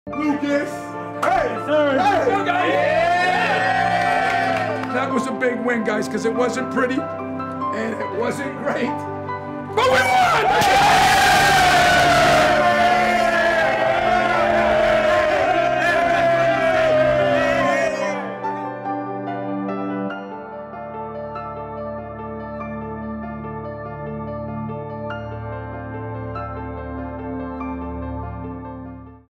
Lucas! Hey! Sir! Hey! Go, guys! Yeah! That was a big win, guys, because it wasn't pretty and it wasn't great. But we won!